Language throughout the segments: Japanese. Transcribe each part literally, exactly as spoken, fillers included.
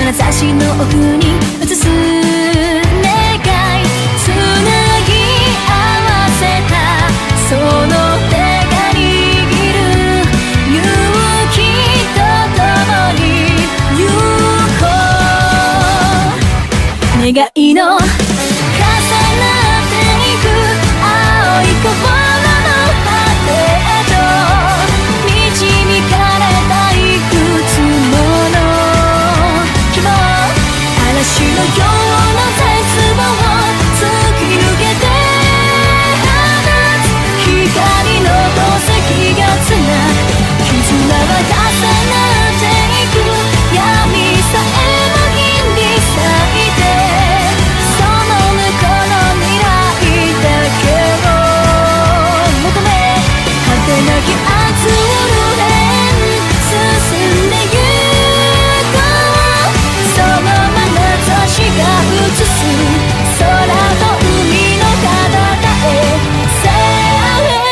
眼差しの奥に映す願い、つなぎ合わせたその手が握る勇気とともに行こう。願いの重なっていく青い心の果てへと導かれたいくつもの希望、嵐のような絶望を突き抜けて放つ光の宝石がつなぐ絆は重なっていく、闇さえも銀に咲いてその向こうの未来だけを求め、果てなきアズールレーン進んでゆこう。その眼差しが映す空と海の彼方へ Say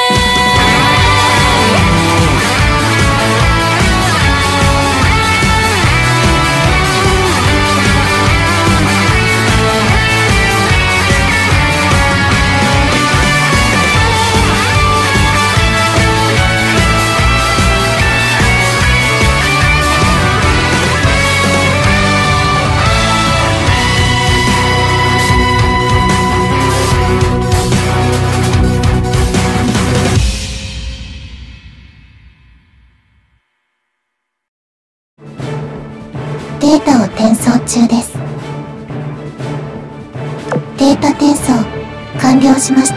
データを転送中です。データ転送完了しました。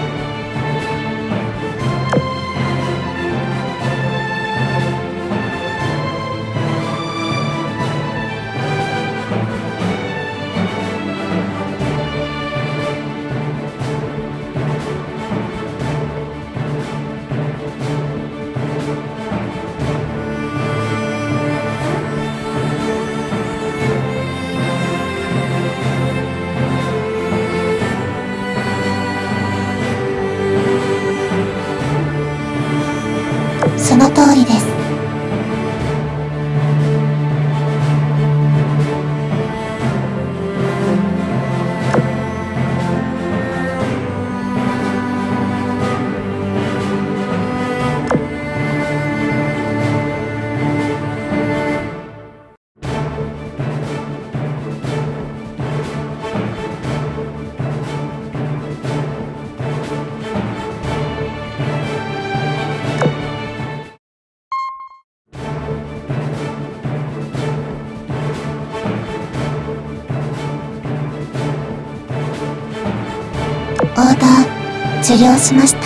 その通りです。オーダー受領しました。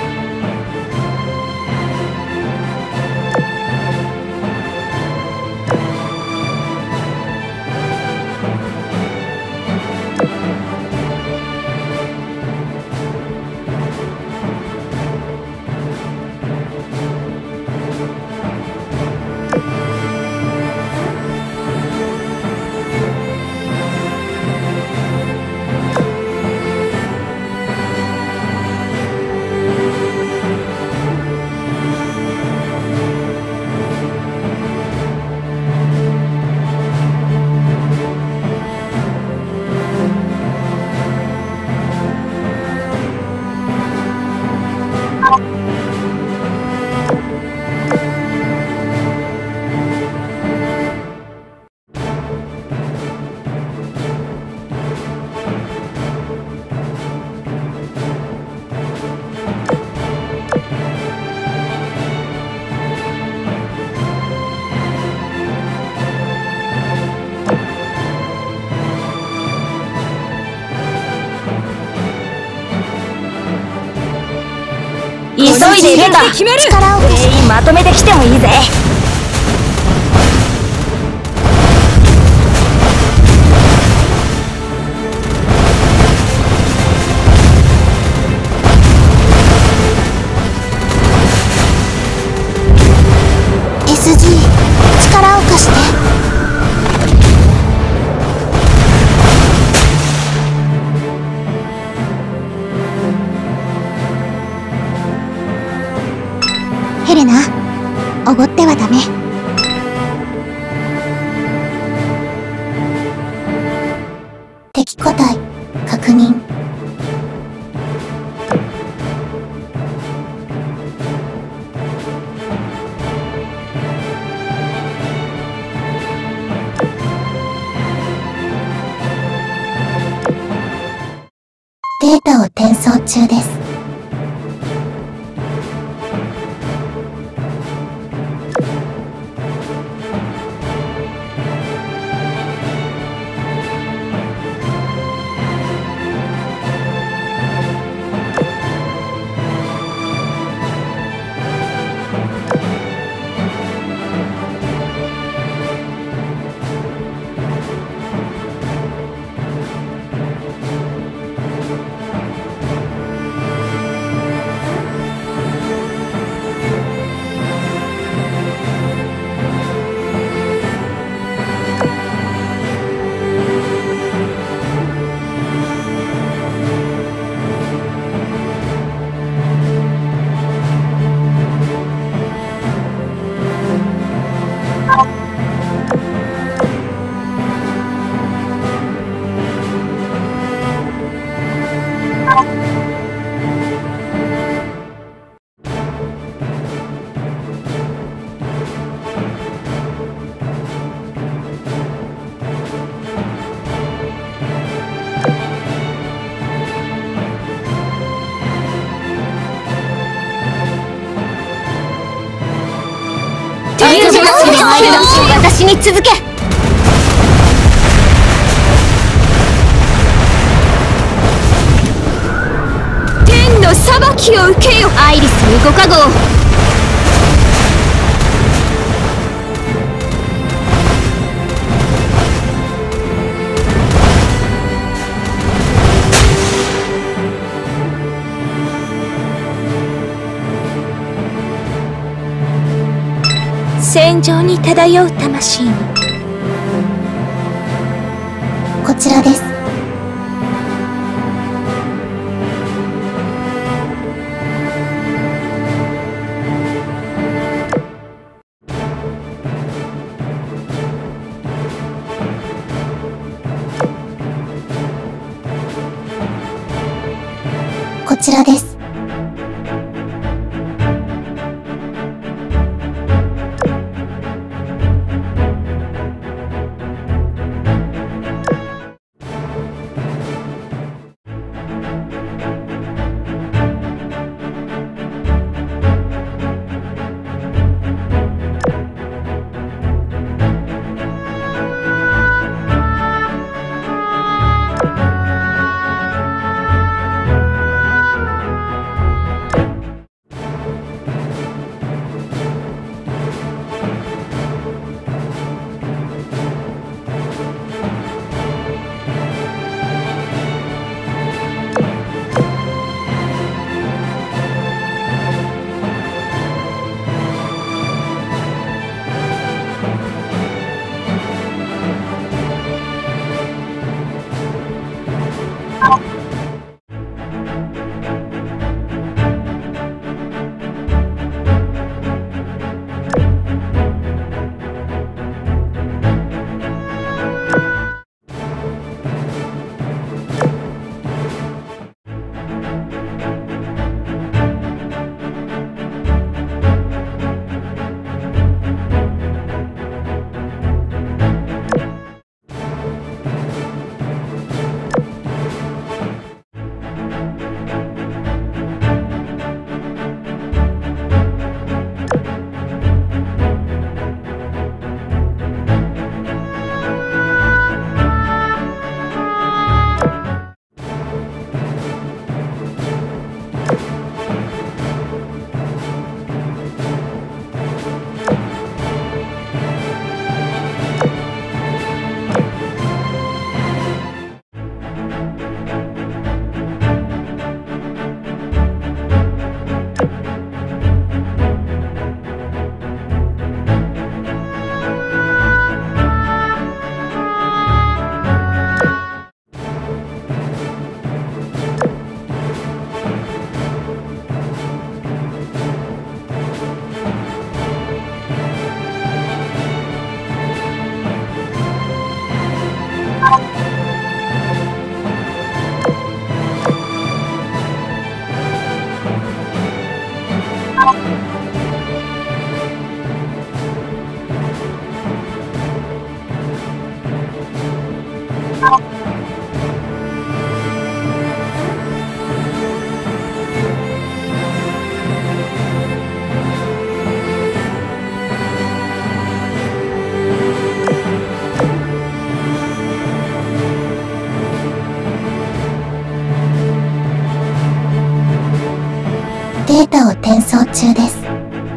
急いでいるんだ。力を全員まとめてきてもいいぜ。 エスジー 力を貸して。ヘレナ、おごってはダメ。 中です。私に続け。天の裁きを受けよ。アイリスにご加護を。戦場に漂う魂に。こちらです。こちらです。 データを転送中です。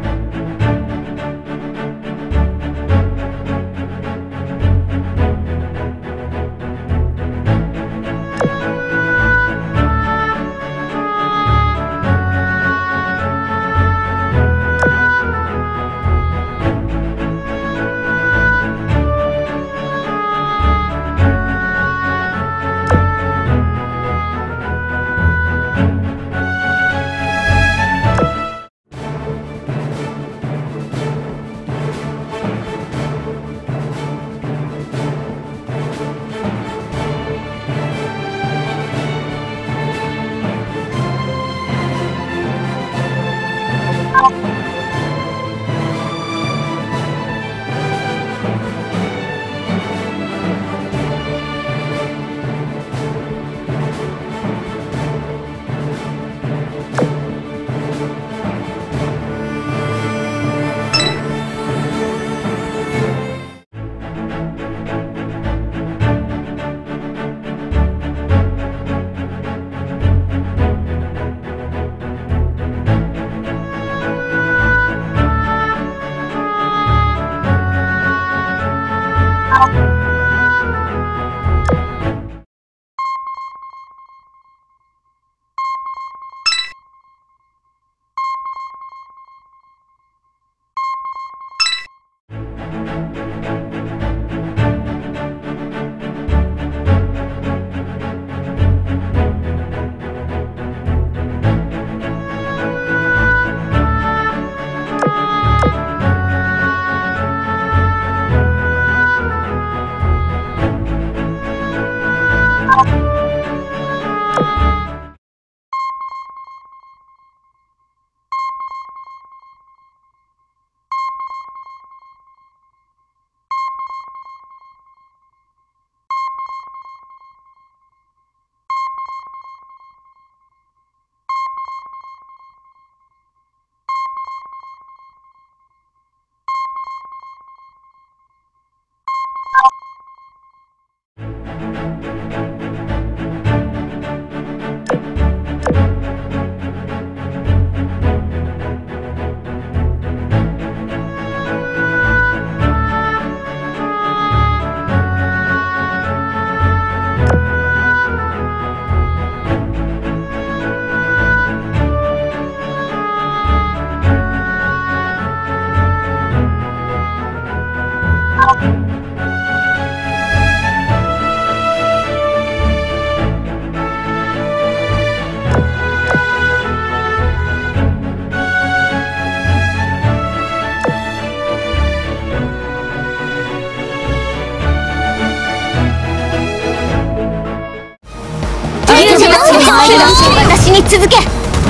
私に続け。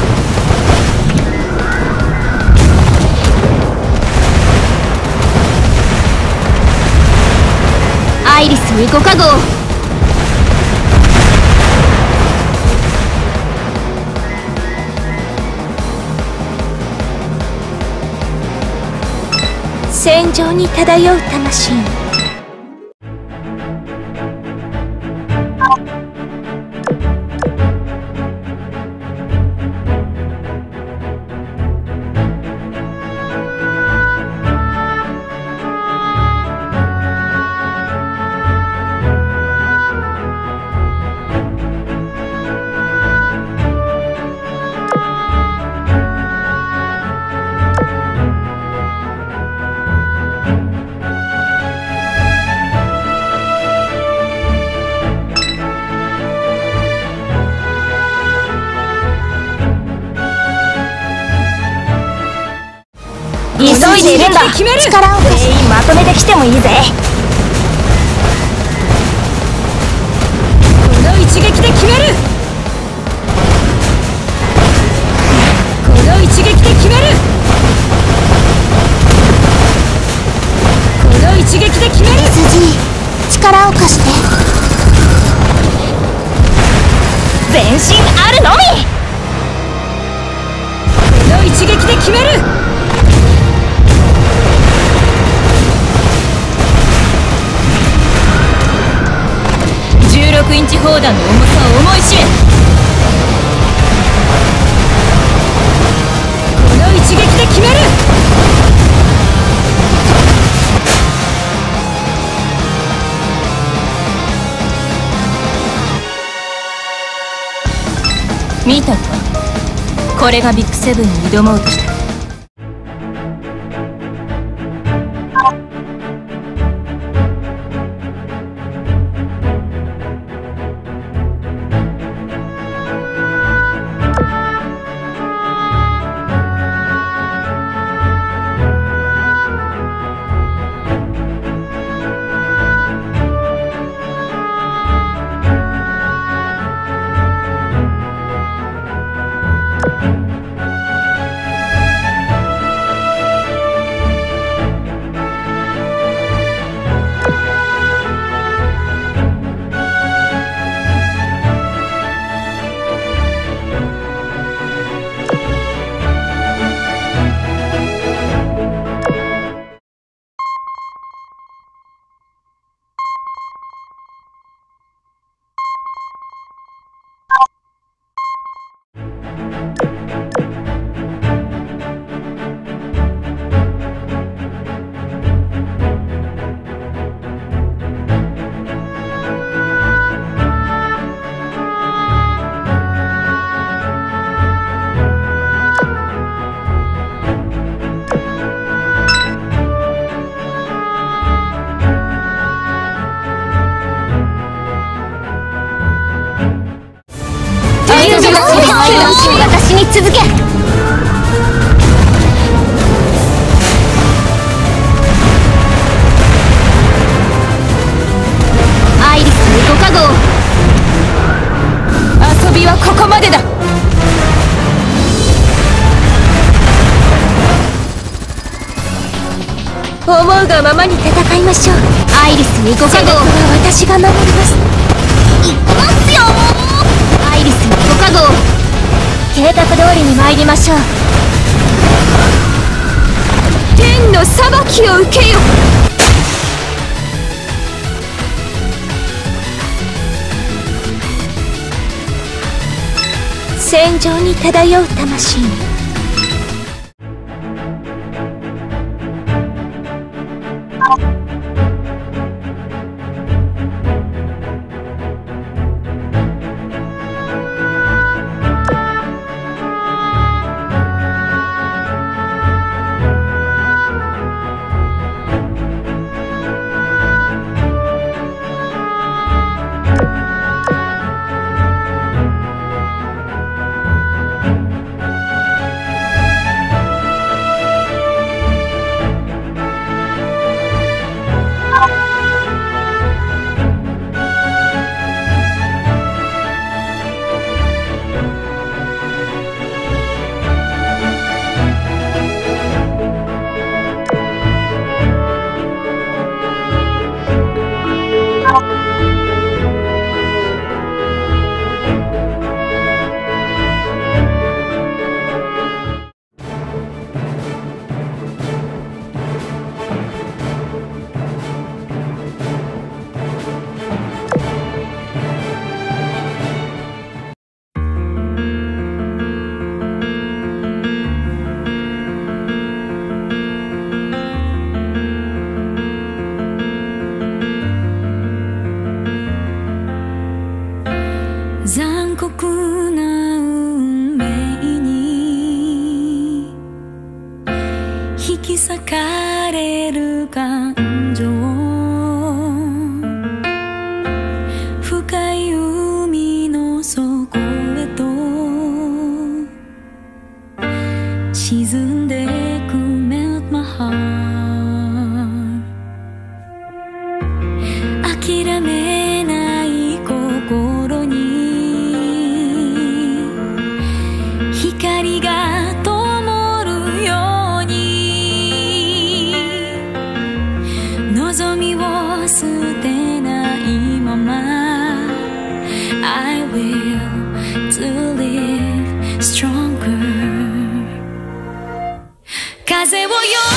アイリスにごかごう。戦場に漂う魂。急いでいるんだ。力を貸して全員まとめてきてもいいぜ。この一撃で決める。この一撃で決める。この一撃で決める。エスジー 力を貸して。全身あるのみ。この一撃で決める。じゅうろくインチ砲弾の重さを思い知れ。 これがビッグセブンに挑もうとした。 私に続け。アイリスにご加護。 遊びはここまでだ。思うがままに戦いましょう。 アイリスにご加護。 私が守ります。 いきますよ。アイリスにご加護。 計画通りに参りましょう。天の裁きを受けよ。戦場に漂う魂に。 残酷な運命に引き裂かれる感情、深い海の底へと沈んでく Melt my heart。 諦めない心に光が灯るように、望みを捨てないまま I will to live stronger。 風をよ